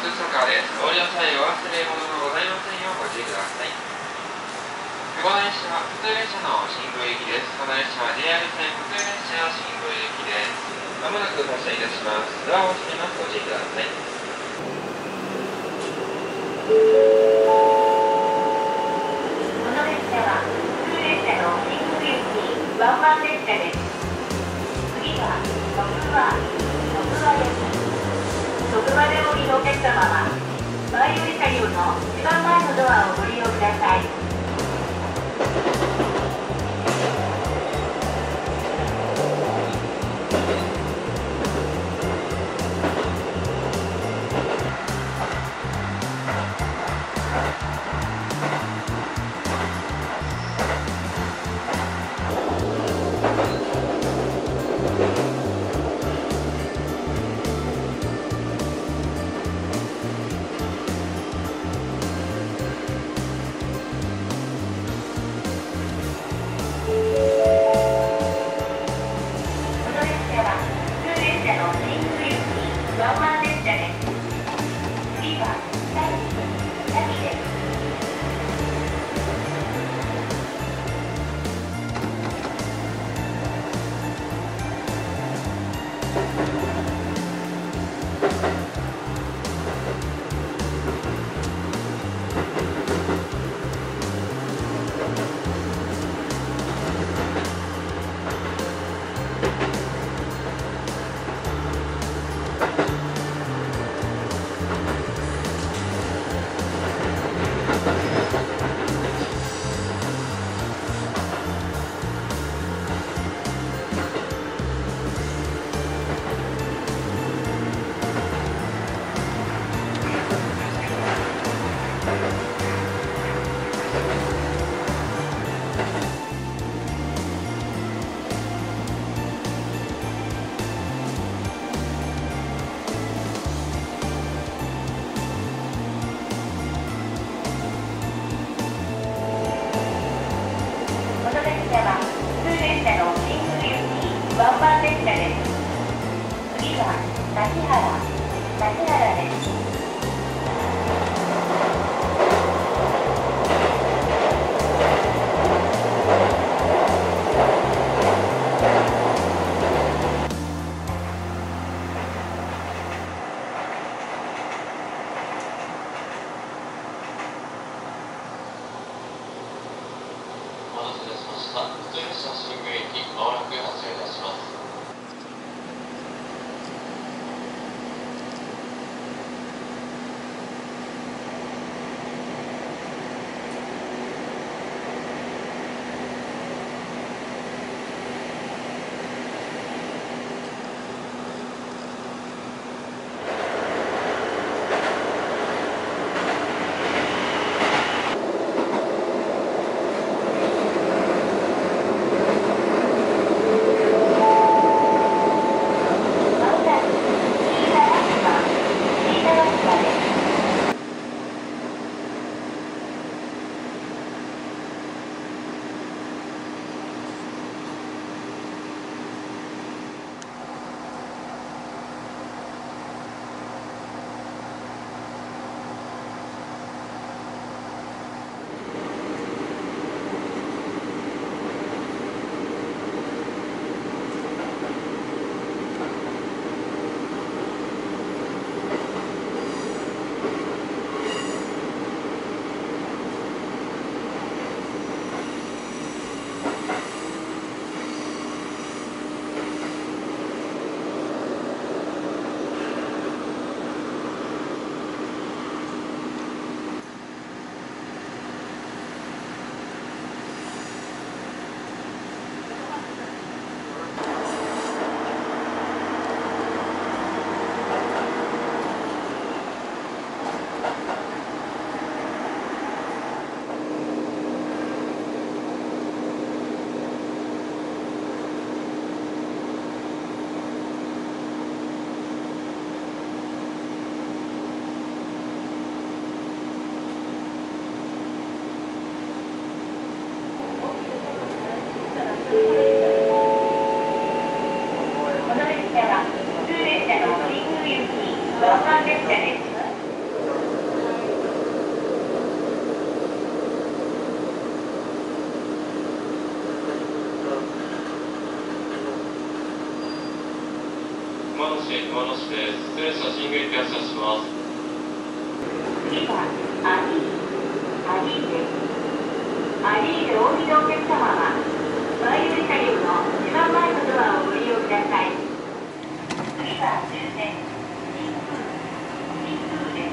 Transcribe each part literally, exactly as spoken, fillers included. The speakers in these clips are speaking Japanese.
通通過です。ご利用際お忘れ物のございませんようご注意ください。この列車は普通列車の新宮行きです。この列車は ジェイアール 線普通列車新宮行きです。まもなく発車いたします。ドアを閉めます。ご注意ください。 この列車は普通列車の新宮行きワンマン列車です。次は徳川徳川です。徳川でお降りのお客様は前より車両の一番前のドアをご利用ください。ワンマン列車です。次は大崎崎です。ワンマン列車です。次は桟原桟原です。 お待たせいたしました。普通列車新宮駅、まもなく発車いたします。 野市熊野市です。普通列車新宮駅発車します。 次はアリーアリーです。アリーでお降りのお客様は前寄り車両の一番前のドアをご利用ください。次は終点新宮新宮です。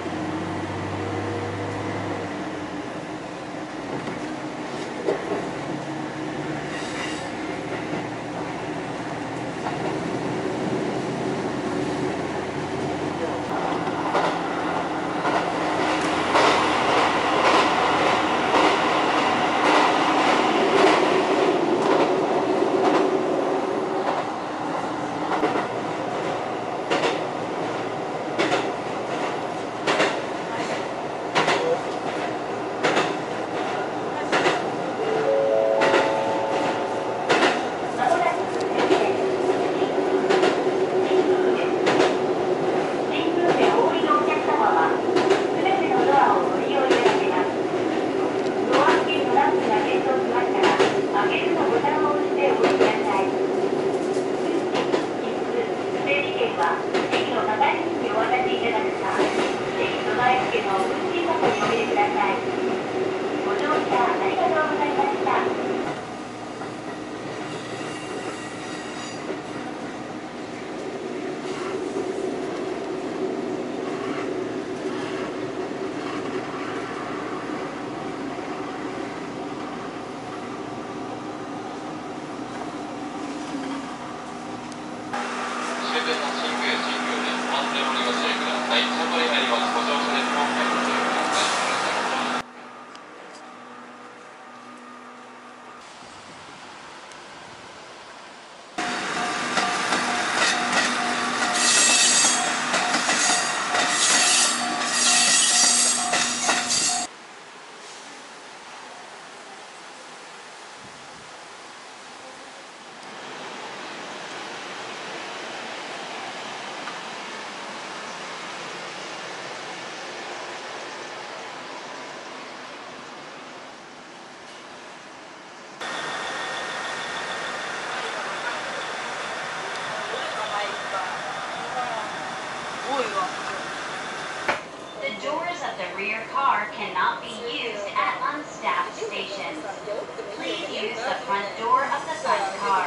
The doors of the rear car cannot be used at unstaffed stations. Please use the front door of the front car.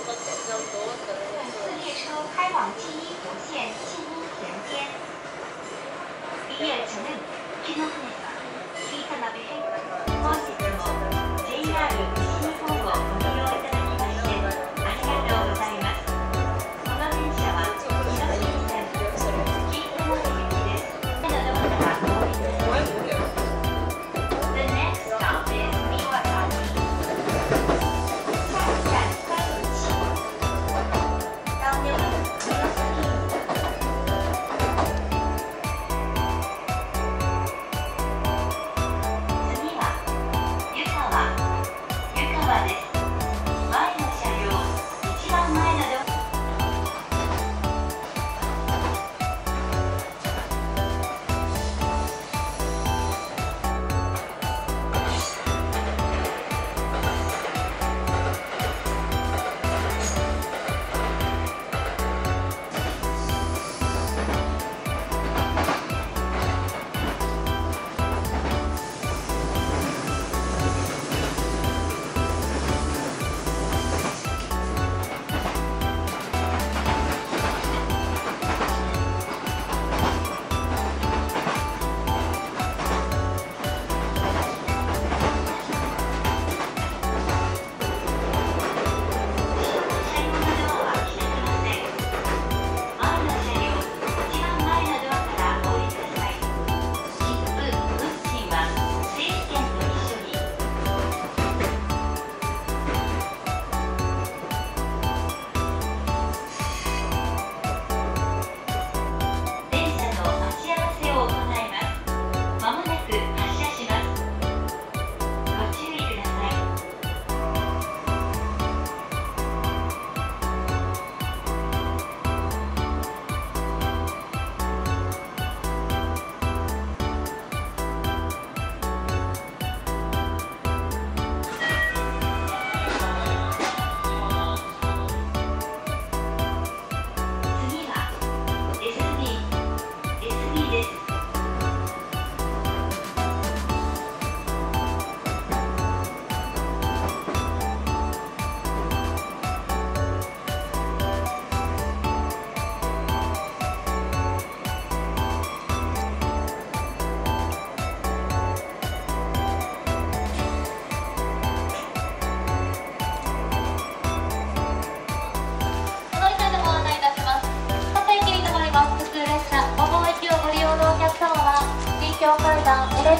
本次列车开往纪伊国线纪伊田间。이열차는 기노쿠네가 이타나베 행本日も ジェイアール 西日本をご利用いただきましてありがとうございます。この電車は広島線紀伊友行きです。目のドアからお降りください。The next stop is Miwasaki. 下一站北口。到では宮崎。次は湯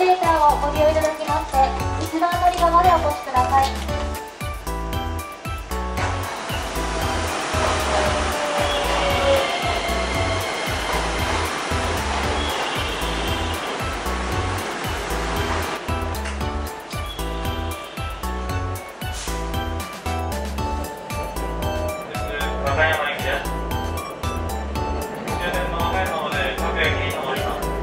ベーターをご利用いただきまして、一番乗り場までお越しください。 和歌山行きです。終電の和歌山まで各駅に停まります。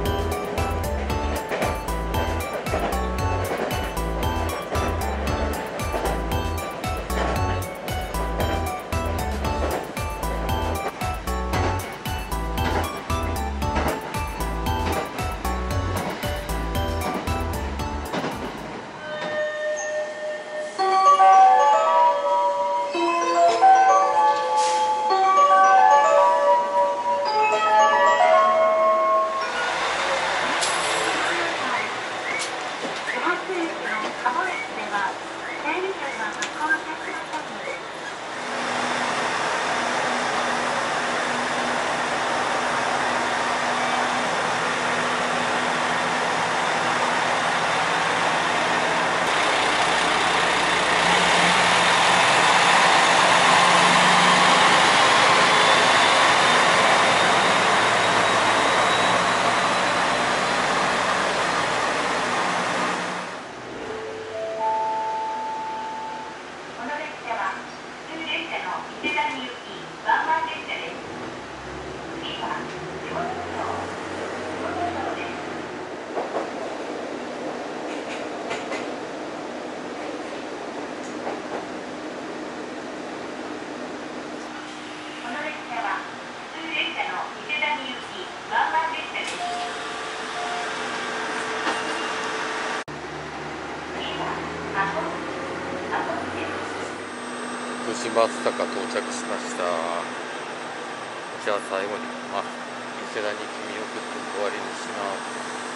豊島津坂到着しました。じゃあ最後にあ伊勢田に君を送って終わりにします。